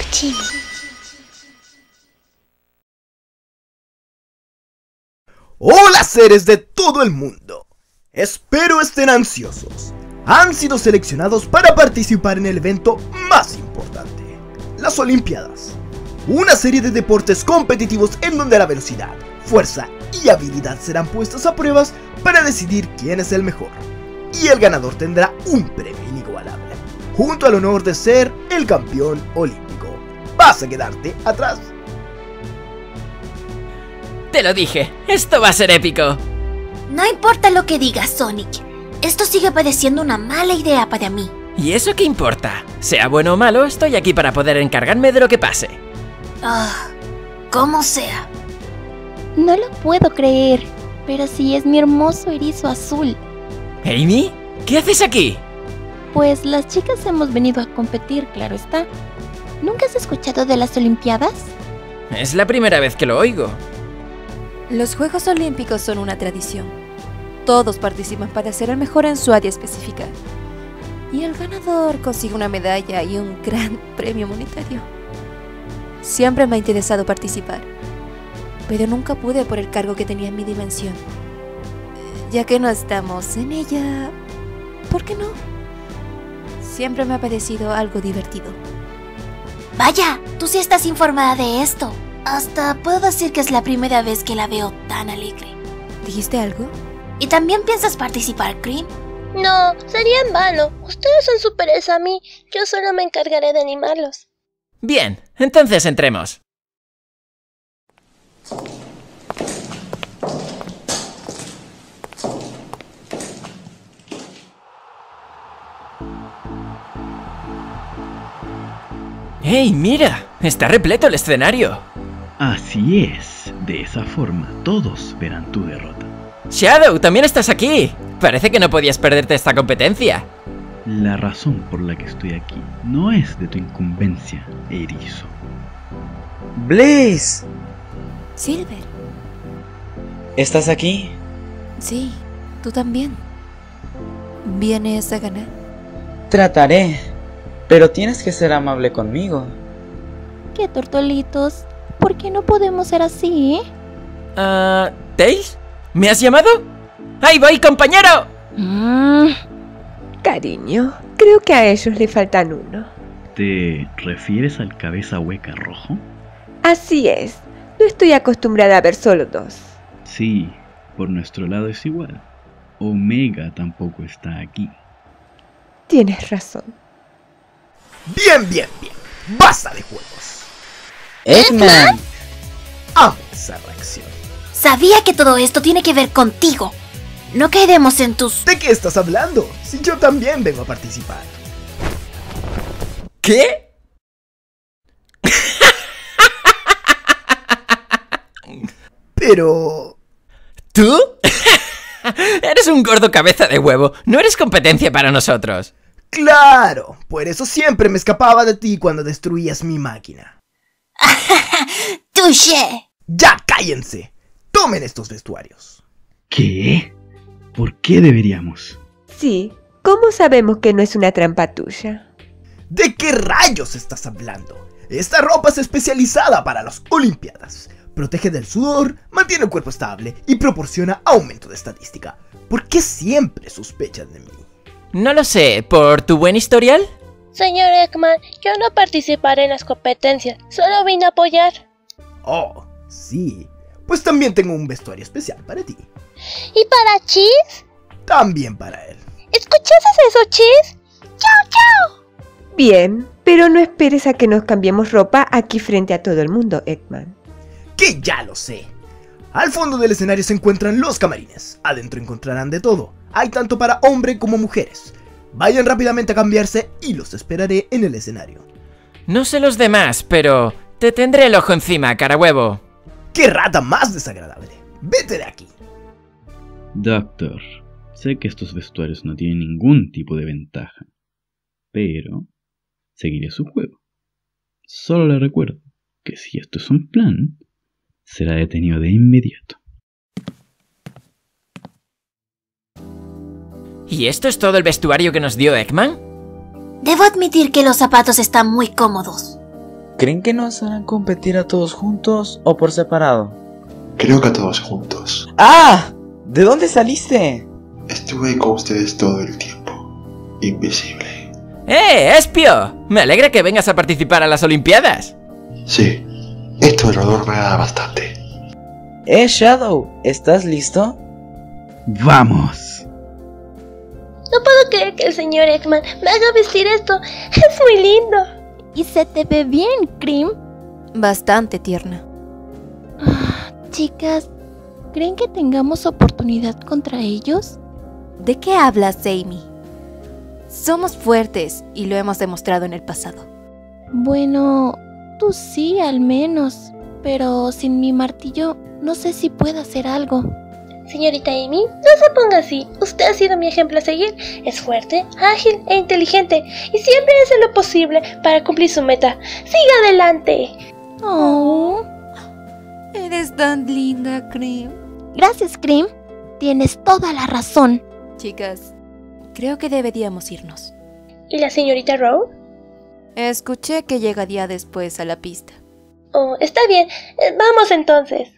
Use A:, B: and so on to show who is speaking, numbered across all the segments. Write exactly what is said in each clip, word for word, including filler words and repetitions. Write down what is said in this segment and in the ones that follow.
A: Chimi.
B: Hola seres de todo el mundo. Espero estén ansiosos. Han sido seleccionados para participar en el evento más importante, las Olimpiadas. Una serie de deportes competitivos en donde la velocidad, fuerza y habilidad serán puestas a pruebas para decidir quién es el mejor. Y el ganador tendrá un premio inigualable, junto al honor de ser el campeón olímpico. ¿Vas a quedarte atrás?
C: Te lo dije, esto va a ser épico.
A: No importa lo que digas, Sonic. Esto sigue pareciendo una mala idea para mí.
C: ¿Y eso qué importa? Sea bueno o malo, estoy aquí para poder encargarme de lo que pase.
A: Ah, como sea.
D: No lo puedo creer, pero sí es mi hermoso erizo azul.
C: ¿Amy? ¿Qué haces aquí?
D: Pues las chicas hemos venido a competir, claro está. ¿Nunca has escuchado de las Olimpiadas?
C: Es la primera vez que lo oigo.
E: Los Juegos Olímpicos son una tradición. Todos participan para ser el mejor en su área específica. Y el ganador consigue una medalla y un gran premio monetario. Siempre me ha interesado participar, pero nunca pude por el cargo que tenía en mi dimensión. Ya que no estamos en ella, ¿por qué no? Siempre me ha parecido algo divertido.
A: Vaya, tú sí estás informada de esto. Hasta puedo decir que es la primera vez que la veo tan alegre.
E: ¿Dijiste algo?
A: ¿Y también piensas participar, Cream?
F: No, sería en vano. Ustedes son superiores a mí. Yo solo me encargaré de animarlos.
C: Bien, entonces entremos. ¡Hey, mira! Está repleto el escenario.
G: Así es, de esa forma todos verán tu derrota.
C: Shadow, también estás aquí. Parece que no podías perderte esta competencia.
G: La razón por la que estoy aquí no es de tu incumbencia, erizo.
H: Blaze,
E: Silver.
H: ¿estás aquí?
E: Sí, tú también. ¿Vienes a ganar?
H: Trataré, pero tienes que ser amable conmigo.
D: ¿Qué tortolitos? ¿Por qué no podemos ser así, eh?
C: Ah, ¿Tails? ¿Me has llamado? ¡Ahí voy, compañero!
D: Mm.
I: Cariño, creo que a ellos le faltan uno.
G: ¿Te refieres al cabeza hueca rojo?
I: Así es, no estoy acostumbrada a ver solo dos.
G: Sí, por nuestro lado es igual. Omega tampoco está aquí.
I: Tienes razón.
B: Bien, bien, bien. Basta de juegos.
H: Eggman.
B: Amo esa reacción.
A: Sabía que todo esto tiene que ver contigo. No caeremos en tus...
B: ¿De qué estás hablando? Si yo también vengo a participar.
C: ¿Qué?
B: Pero...
C: ¿Tú? Eres un gordo cabeza de huevo. No eres competencia para nosotros.
B: ¡Claro! Por eso siempre me escapaba de ti cuando destruías mi máquina.
A: ¡Touché!
B: ¡Ya cállense! ¡Tomen estos vestuarios!
G: ¿Qué? ¿Por qué deberíamos?
I: Sí, ¿cómo sabemos que no es una trampa tuya?
B: ¿De qué rayos estás hablando? Esta ropa es especializada para las Olimpiadas. Protege del sudor, mantiene el cuerpo estable y proporciona aumento de estadística. ¿Por qué siempre sospechan de mí?
C: No lo sé, ¿por tu buen historial?
F: Señor Eggman, yo no participaré en las competencias. Solo vine a apoyar.
B: Oh, sí. Pues también tengo un vestuario especial para ti.
F: ¿Y para Cheese?
B: También para él.
F: ¿Escuchaste eso, Cheese? ¡Chao, chao!
I: Bien, pero no esperes a que nos cambiemos ropa aquí frente a todo el mundo, Eggman.
B: Que ya lo sé. Al fondo del escenario se encuentran los camarines. Adentro encontrarán de todo. Hay tanto para hombre como mujeres. Vayan rápidamente a cambiarse y los esperaré en el escenario.
C: No sé los demás, pero te tendré el ojo encima, carahuevo.
B: ¡Qué rata más desagradable! ¡Vete de aquí!
G: Doctor, sé que estos vestuarios no tienen ningún tipo de ventaja, pero seguiré su juego. Solo le recuerdo que si esto es un plan, será detenido de inmediato.
C: ¿Y esto es todo el vestuario que nos dio Eggman?
A: Debo admitir que los zapatos están muy cómodos.
H: ¿Creen que nos harán competir a todos juntos o por separado?
J: Creo que a todos juntos.
H: ¡Ah! ¿De dónde saliste?
J: Estuve con ustedes todo el tiempo. Invisible.
C: ¡Eh, Espio! Me alegra que vengas a participar a las Olimpiadas.
J: Sí, esto del olor me agrada bastante.
H: Eh, Shadow, ¿estás listo?
G: ¡Vamos!
F: No puedo creer que el señor Eggman me haga vestir esto. Es muy lindo.
D: Y se te ve bien, Cream.
E: Bastante tierna.
D: Chicas, ¿creen que tengamos oportunidad contra ellos?
E: ¿De qué hablas, Amy? Somos fuertes y lo hemos demostrado en el pasado.
D: Bueno, tú sí, al menos. Pero sin mi martillo, no sé si pueda hacer algo.
F: Señorita Amy, no se ponga así. Usted ha sido mi ejemplo a seguir. Es fuerte, ágil e inteligente y siempre hace lo posible para cumplir su meta. ¡Siga adelante!
D: Oh.
E: Eres tan linda, Cream.
D: Gracias, Cream. Tienes toda la razón.
E: Chicas, creo que deberíamos irnos.
F: ¿Y la señorita Rowe?
E: Escuché que llegaría después a la pista.
F: Oh, está bien. Eh, Vamos entonces.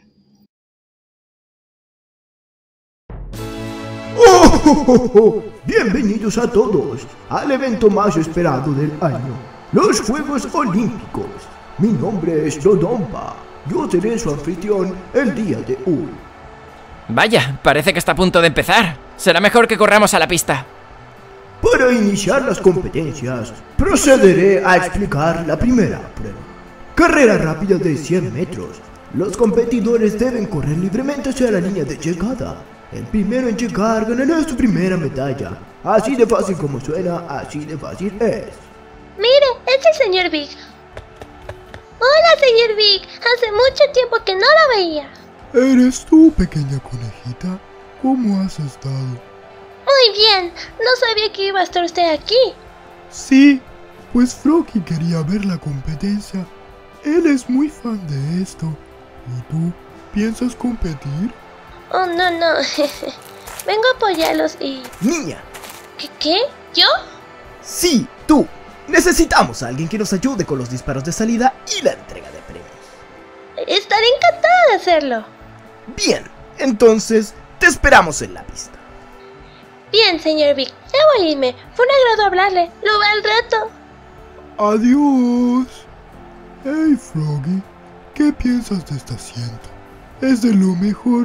B: ¡Oh, oh, oh, oh! Bienvenidos a todos al evento más esperado del año, los Juegos Olímpicos. Mi nombre es Dodonpa. Yo seré su anfitrión el día de hoy.
C: Vaya, parece que está a punto de empezar. Será mejor que corramos a la pista.
B: Para iniciar las competencias, procederé a explicar la primera prueba. Carrera rápida de cien metros. Los competidores deben correr libremente hacia la línea de llegada. El primero en llegar ganará su primera medalla. Así de fácil como suena, así de fácil es.
F: Mire, es el señor Big. Hola, señor Big. Hace mucho tiempo que no lo veía.
K: ¿Eres tú, pequeña conejita? ¿Cómo has estado?
F: Muy bien. No sabía que iba a estar usted aquí.
K: Sí, pues Froggy quería ver la competencia. Él es muy fan de esto. ¿Y tú? ¿Piensas competir?
F: Oh, no, no. Vengo a apoyarlos y...
B: Niña.
F: ¿Qué? ¿Qué? ¿Yo?
B: Sí, tú. Necesitamos a alguien que nos ayude con los disparos de salida y la entrega de premios.
F: Estaré encantada de hacerlo.
B: Bien, entonces te esperamos en la pista.
F: Bien, señor Vic. Debo irme. Fue un agrado hablarle. Lo veo al rato.
K: Adiós. Hey, Froggy. ¿Qué piensas de este asiento? Es de lo mejor.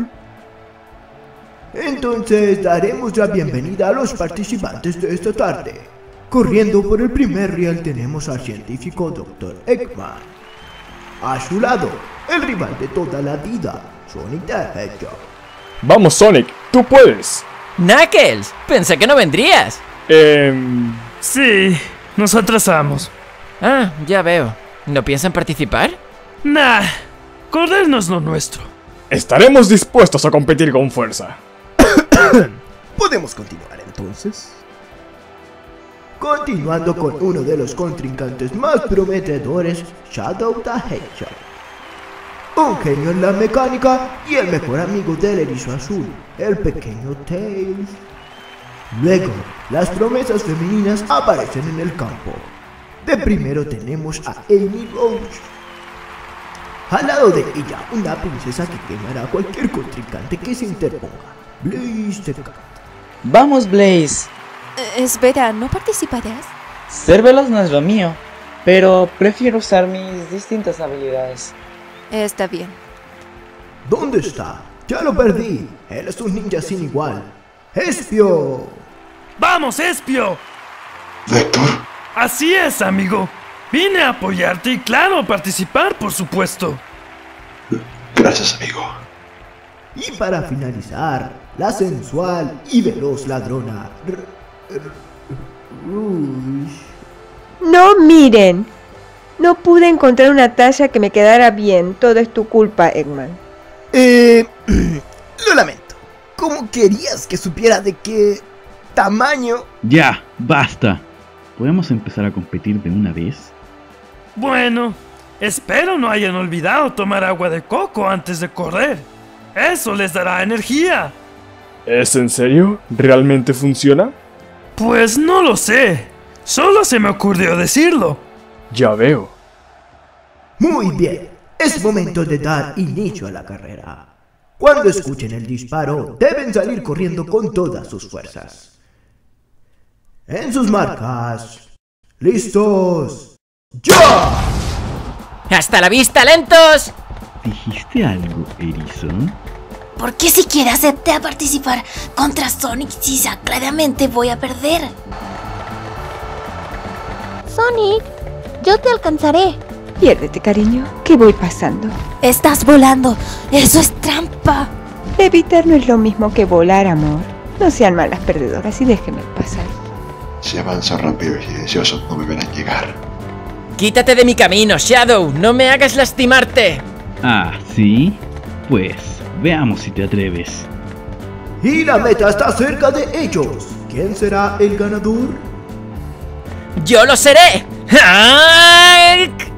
B: Entonces daremos la bienvenida a los participantes de esta tarde. Corriendo por el primer riel tenemos al científico doctor Eggman. A su lado, el rival de toda la vida, Sonic the Hedgehog.
L: Vamos, Sonic, tú puedes.
C: Knuckles, pensé que no vendrías.
L: Eh...
M: Sí, nos atrasamos.
C: Ah, ya veo. ¿No piensan participar?
M: Nah, correr no es lo nuestro.
L: Estaremos dispuestos a competir con fuerza.
B: ¿Podemos continuar entonces? Continuando con uno de los contrincantes más prometedores, Shadow the Hedgehog. Un genio en la mecánica y el mejor amigo del erizo azul, el pequeño Tails. Luego, las promesas femeninas aparecen en el campo. De primero tenemos a Amy Rose. Al lado de ella, una princesa que quemará a cualquier contrincante que se interponga. Blaze the Cat.
H: Vamos, Blaze.
E: Eh, espera, ¿no participarás?
H: Ser veloz no es lo mío, pero prefiero usar mis distintas habilidades.
E: Está bien.
B: ¿Dónde está? Ya lo perdí. Él es un ninja sin igual. ¡Espio!
M: ¡Vamos, Espio!
J: ¿Vector?
M: Así es, amigo. Vine a apoyarte y, claro, participar, por supuesto.
J: Gracias, amigo.
B: Y para finalizar, la sensual y veloz ladrona Rouge.
I: No miren. No pude encontrar una talla que me quedara bien. Todo es tu culpa, Eggman.
B: Eh... Lo lamento. ¿Cómo querías que supiera de qué tamaño?
G: Ya, basta. ¿Podemos empezar a competir de una vez?
M: Bueno, espero no hayan olvidado tomar agua de coco antes de correr. Eso les dará energía.
L: ¿Es en serio? ¿Realmente funciona?
M: Pues no lo sé. Solo se me ocurrió decirlo.
L: Ya veo.
B: Muy bien, es momento de dar inicio a la carrera. Cuando escuchen el disparo, deben salir corriendo con todas sus fuerzas. En sus marcas. ¡Listos! ¡Ya!
C: ¡Hasta la vista, lentos!
G: ¿Dijiste algo, Erizo?
A: ¿Por qué siquiera acepté a participar contra Sonic si ya claramente voy a perder?
D: Sonic, yo te alcanzaré.
I: Piérdete, cariño, que voy pasando.
A: Estás volando, eso es trampa.
I: Levitar no es lo mismo que volar, amor. No sean malas perdedoras y déjenme pasar.
J: Si avanzo rápido y silencioso, no me verán llegar.
C: ¡Quítate de mi camino, Shadow! ¡No me hagas lastimarte!
G: Ah, ¿sí? Pues, veamos si te atreves.
B: Y la meta está cerca de ellos. ¿Quién será el ganador?
C: ¡Yo lo seré! ¡Hulk!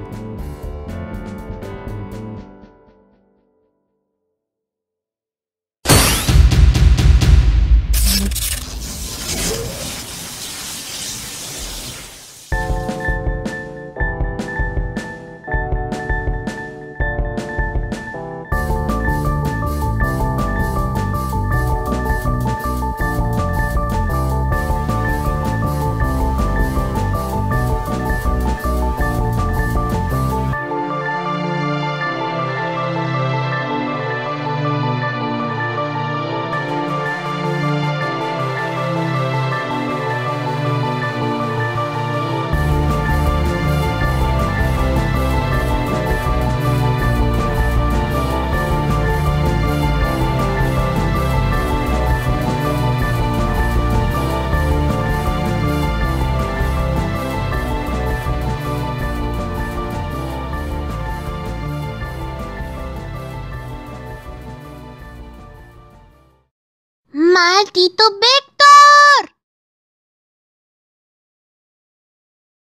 A: ¡Maldito Beck!